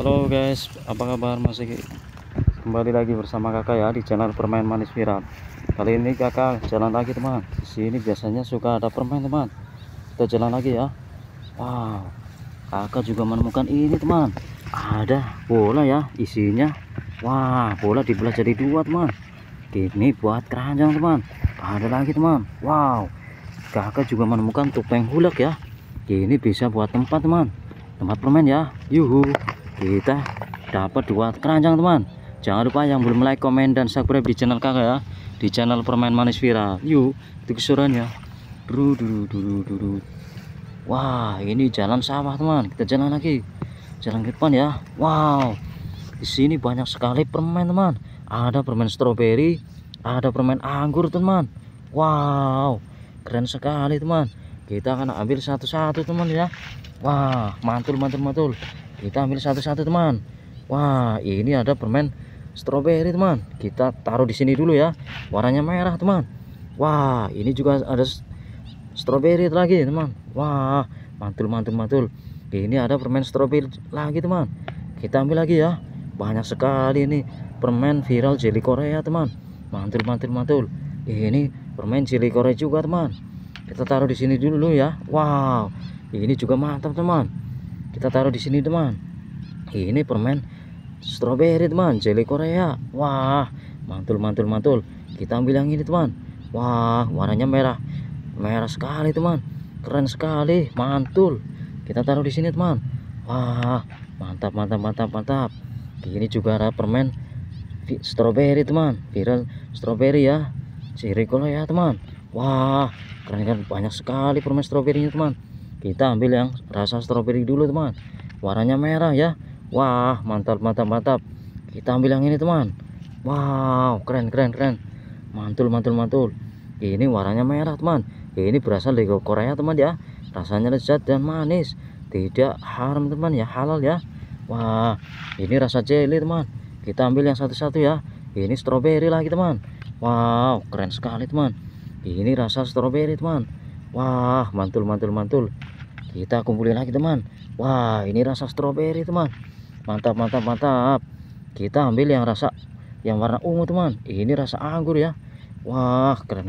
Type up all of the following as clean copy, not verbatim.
Halo guys, apa kabar? Masih kembali lagi bersama kakak ya di channel permain manis viral. Kali ini kakak jalan lagi teman. Di sini biasanya suka ada permen teman. Kita jalan lagi ya. Wow, kakak juga menemukan ini teman. Ada bola ya isinya. Wah, bola dibelah jadi dua teman. Ini buat keranjang teman. Ada lagi teman. Wow, kakak juga menemukan topeng hulek ya. Ini bisa buat tempat teman. Tempat permen ya. Yuhu, kita dapat dua keranjang teman. Jangan lupa yang belum like, komen, dan subscribe di channel kakak ya, di channel permain manis viral. Yuk, itu kesurannya. Wah, ini jalan sawah teman. Kita jalan lagi, jalan ke depan ya. Wow, di sini banyak sekali permen teman. Ada permen stroberi, ada permen anggur teman. Wow, keren sekali teman. Kita akan ambil satu-satu teman ya. Wah, mantul. Kita ambil satu-satu teman. Wah, ini ada permen stroberi teman. Kita taruh di sini dulu ya. Warnanya merah teman. Wah, ini juga ada stroberi lagi teman. Wah, mantul. Ini ada permen stroberi lagi teman. Kita ambil lagi ya. Banyak sekali ini permen viral jelly Korea teman. Mantul. Ini permen jelly Korea juga teman. Kita taruh di sini dulu ya. Wow, ini juga mantap teman. Kita taruh di sini teman. Ini permen stroberi teman, jelly Korea. Wah, mantul. Kita ambil yang ini teman. Wah, warnanya merah sekali teman. Keren sekali, mantul. Kita taruh di sini teman. Wah, mantap. Ini juga ada permen stroberi teman, viral stroberi ya, jelly Korea teman. Wah, keren, banyak sekali permen stroberinya teman. Kita ambil yang rasa stroberi dulu teman. Warnanya merah ya. Wah, mantap. Kita ambil yang ini teman. Wow, keren. Mantul. Ini warnanya merah teman. Ini berasal dari Korea teman ya. Rasanya lezat dan manis. Tidak haram teman ya, halal ya. Wah, ini rasa jelly teman. Kita ambil yang satu-satu ya. Ini stroberi lagi teman. Wow, keren sekali teman. Ini rasa stroberi teman. Wah, mantul. Kita kumpulin lagi teman. Wah, ini rasa stroberi teman. Mantap. Kita ambil yang rasa yang warna ungu teman. Ini rasa anggur ya. Wah, keren.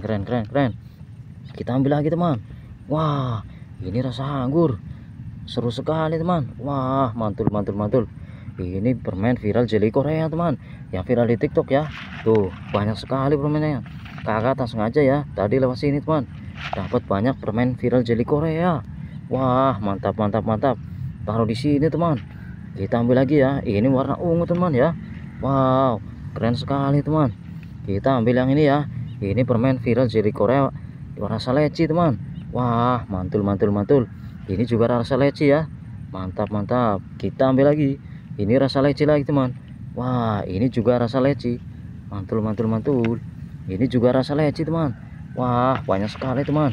Kita ambil lagi teman. Wah, ini rasa anggur. Seru sekali teman. Wah, mantul. Ini permen viral jelly Korea teman, yang viral di TikTok ya. Tuh, banyak sekali permennya. Kakak tak sengaja ya, tadi lewat sini teman, dapat banyak permen viral jelly Korea. Wah, mantap. Taruh di sini teman. Kita ambil lagi ya. Ini warna ungu teman ya. Wow, keren sekali teman. Kita ambil yang ini ya. Ini permen viral jelly Korea rasa leci teman. Wah, mantul. Ini juga rasa leci ya. Mantap. Kita ambil lagi. Ini rasa leci lagi teman. Wah, ini juga rasa leci. Mantul. Ini juga rasa leci teman. Wah, banyak sekali teman.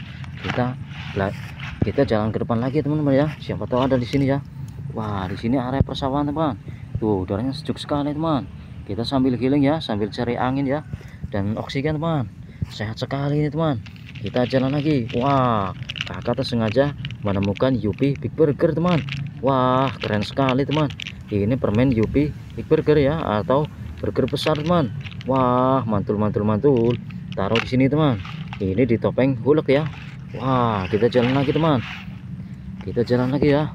Kita jalan ke depan lagi teman-teman ya. Siapa tahu ada di sini ya. Wah, di sini area persawahan teman. Tuh, udaranya sejuk sekali teman. Kita sambil healing ya, sambil cari angin ya, dan oksigen teman. Sehat sekali ini teman. Kita jalan lagi. Wah, kakak tersengaja menemukan Yupi Big Burger teman. Wah, keren sekali teman. Ini permen Yupi Big Burger ya, atau burger besar teman. Wah, mantul. Taruh di sini teman. Ini di topeng hulek ya. Wah, kita jalan lagi teman. Kita jalan lagi ya.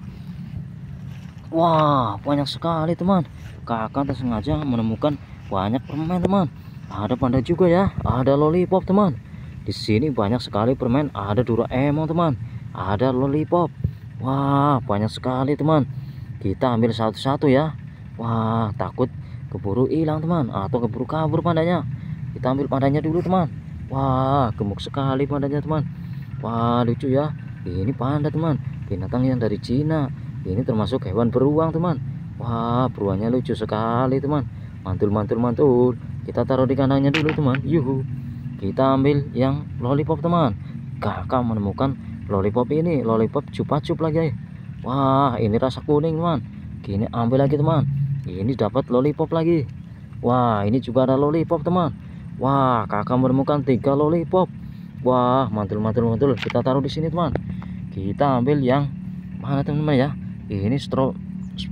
Wah, banyak sekali teman. Kakak tersengaja menemukan banyak permen teman. Ada panda juga ya. Ada lollipop teman. Di sini banyak sekali permen. Ada Doraemon teman. Ada lollipop. Wah, banyak sekali teman. Kita ambil satu-satu ya. Wah, takut keburu hilang teman, atau keburu kabur pandanya. Kita ambil pandanya dulu teman. Wah, gemuk sekali pandanya teman. Wah, lucu ya. Ini panda teman, binatang yang dari Cina. Ini termasuk hewan beruang teman. Wah, beruangnya lucu sekali teman. Mantul. Kita taruh di kandangnya dulu teman. Yuhu, kita ambil yang lollipop teman. Kakak menemukan lollipop ini, lollipop cupa-cup lagi. Wah, ini rasa kuning teman. Kini ambil lagi teman. Ini dapat lollipop lagi. Wah, ini juga ada lollipop teman. Wah, kakak menemukan 3 lollipop. Wah, mantul. Kita taruh di sini teman. Kita ambil yang mana teman-teman ya. Ini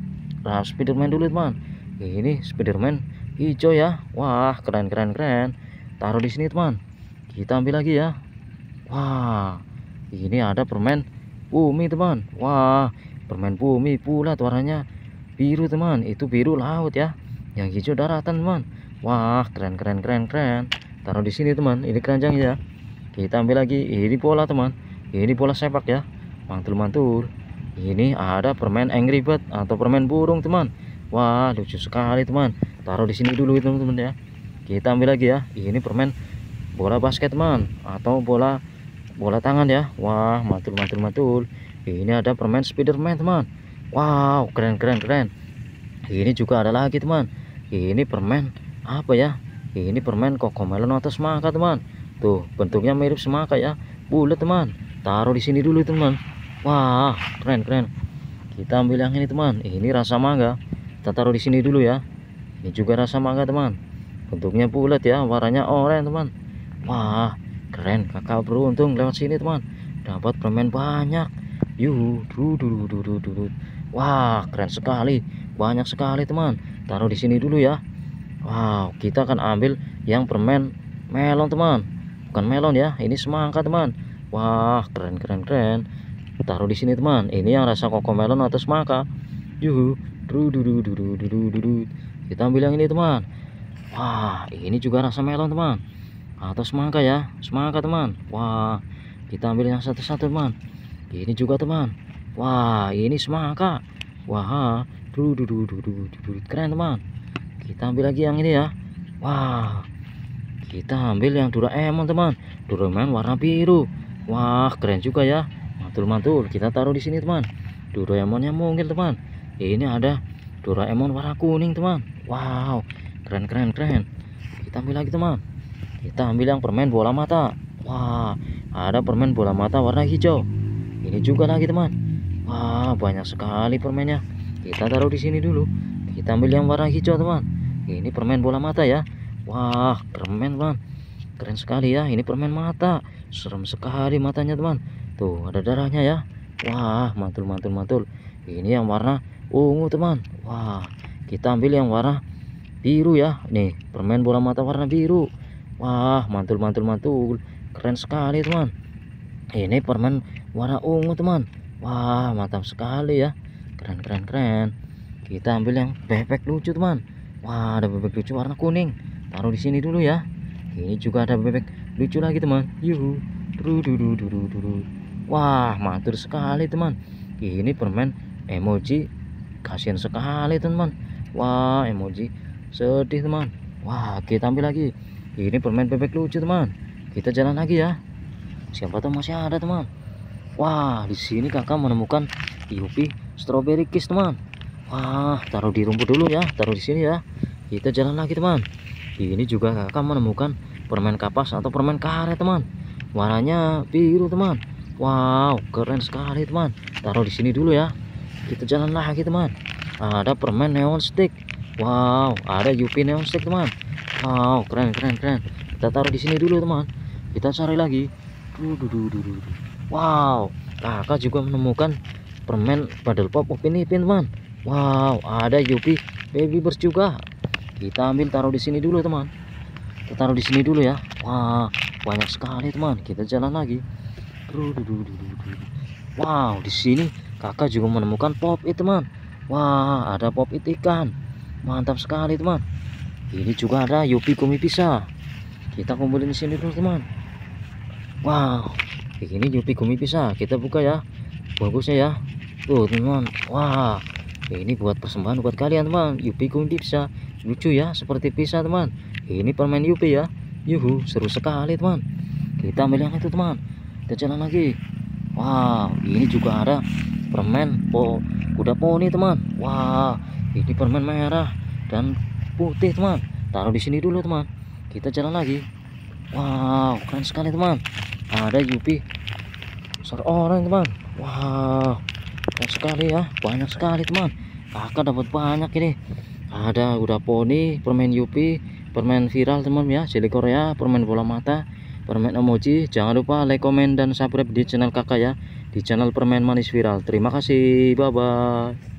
Spiderman dulu teman. Ini Spiderman hijau ya. Wah, keren keren keren. Taruh di sini teman. Kita ambil lagi ya. Wah, ini ada permen bumi teman. Wah, permen bumi bulat warnanya biru teman. Itu biru laut ya. Yang hijau daratan teman. Wah, keren keren keren keren. Taruh di sini teman. Ini keranjang ya. Kita ambil lagi. Ini bola teman. Ini bola sepak ya. Mantul-mantul. Ini ada permen Angry Bird atau permen burung teman. Wah, lucu sekali teman. Taruh di sini dulu teman-teman ya. Kita ambil lagi ya. Ini permen bola basket teman atau bola tangan ya. Wah, mantul mantul. Ini ada permen Spiderman teman. Wow, keren keren keren. Ini juga ada lagi teman. Ini permen apa ya? Ini permen Cocomelon atau semangka teman. Tuh, bentuknya mirip semangka ya. Bulat teman. Taruh di sini dulu teman. Wah, keren keren. Kita ambil yang ini teman. Ini rasa mangga. Kita taruh di sini dulu ya. Ini juga rasa mangga teman. Bentuknya bulat ya, warnanya oranye teman. Wah, keren. Kakak beruntung lewat sini teman. Dapat permen banyak. Wah, keren sekali. Banyak sekali teman. Taruh di sini dulu ya. Wow, kita akan ambil yang permen melon teman. Bukan melon ya, ini semangka teman. Wah, keren keren keren. Taruh di sini teman. Ini yang rasa Cocomelon atau semangka. Kita ambil yang ini teman. Wah, ini juga rasa melon teman atau semangka ya. Semangka teman. Wah, kita ambil yang satu-satu teman. Ini juga teman. Wah, ini semangka. Wah, keren teman. Kita ambil lagi yang ini ya. Wah, kita ambil yang Doraemon teman. Doraemon warna biru. Wah, keren juga ya. Mantul-mantul. Kita taruh di sini teman. Doraemonnya mungil teman. Ini ada Doraemon warna kuning teman. Wow, keren keren keren. Kita ambil lagi teman. Kita ambil yang permen bola mata. Wah, ada permen bola mata warna hijau. Ini juga lagi teman. Wah, banyak sekali permennya. Kita taruh di sini dulu. Kita ambil yang warna hijau teman. Ini permen bola mata ya. Wah, keren teman. Keren sekali ya. Ini permen mata. Serem sekali matanya teman. Tuh, ada darahnya ya. Wah, mantul mantul mantul. Ini yang warna ungu teman. Wah, kita ambil yang warna biru ya. Nih, permen bola mata warna biru. Wah, mantul mantul mantul. Keren sekali teman. Ini permen warna ungu teman. Wah, mantap sekali ya. Keren keren keren. Kita ambil yang bebek lucu teman. Wah, ada bebek lucu warna kuning. Taruh di sini dulu ya. Ini juga ada bebek lucu lagi teman. Wah, mantul sekali teman. Ini permen emoji kasihan sekali teman. Wah, emoji sedih teman. Wah, kita ambil lagi. Ini permen bebek lucu teman. Kita jalan lagi ya. Siapa tahu masih ada teman. Wah, di sini kakak menemukan Yupi Strawberry Kiss teman. Wah, taruh di rumput dulu ya. Taruh di sini ya. Kita jalan lagi teman. Ini juga kakak menemukan permen kapas atau permen karet teman. Warnanya biru teman. Wow, keren sekali teman. Taruh di sini dulu ya. Kita jalan lagi teman. Ada permen neon stick. Wow, ada Yupi neon stick teman. Wow, keren keren keren. Kita taruh di sini dulu teman. Kita cari lagi. Wow, kakak juga menemukan permen Bubble Pop Upin Ipin teman. Wow, ada Yupi Baby Burst juga. Kita ambil taruh di sini dulu teman. Kita taruh di sini dulu ya. Wah, banyak sekali teman. Kita jalan lagi. Wow, di sini kakak juga menemukan Pop It teman. Wah, ada Pop It ikan. Mantap sekali teman. Ini juga ada Yupi Gummy Pisah. Kita kumpulin di sini dulu teman. Wow, ini Yupi Gummy Pisah. Kita buka ya. Bagusnya ya. Tuh teman. Wah, ini buat persembahan buat kalian teman. Yupi Gummy Pisah. Lucu ya, seperti pisah teman. Ini permen Yupi ya. Yuhu, seru sekali teman. Kita ambil yang itu teman. Kita jalan lagi. Wow, ini juga ada permen kuda poni teman. Wah, ini permen merah dan putih teman. Taruh di sini dulu teman. Kita jalan lagi. Wow, keren sekali teman. Ada Yupi seorang teman. Wow, keren sekali ya. Banyak sekali teman. Kakak dapat banyak ini. Ada kuda poni, permen Yupi, permen viral teman ya, jelly Korea, permen bola mata, permen emoji. Jangan lupa like, komen, dan subscribe di channel kakak ya, di channel permen manis viral. Terima kasih, bye bye.